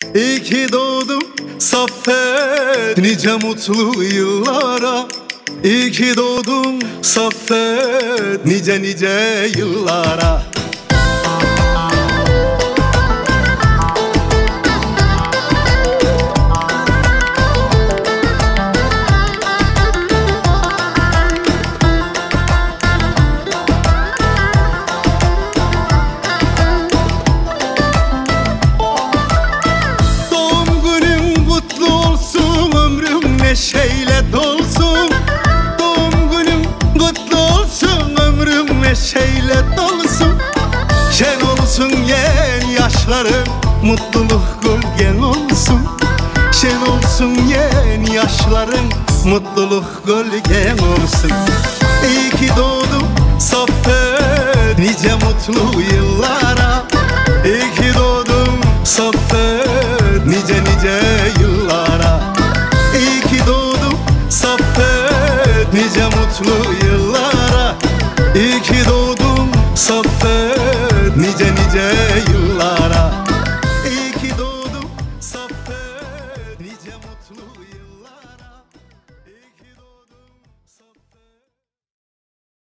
İyi ki doğdum Saffet, nice mutlu yıllara. İyi ki doğdum Saffet, nice nice yıllara. Neşeyle dolsun, doğum günüm kutlu olsun, ömrüm neşeyle dolsun. Şen olsun yeni yaşlarım, mutluluk gölgen olsun. Şen olsun yeni yaşlarım, mutluluk gölgen olsun. İyi ki doğdum Saffet, nice mutlu yıllara. İyi ki doğdum Saffet, nice nice yıllara. İyi ki doğdum Saffet, nice mutlu yıllara. İyi ki doğdum Saffet.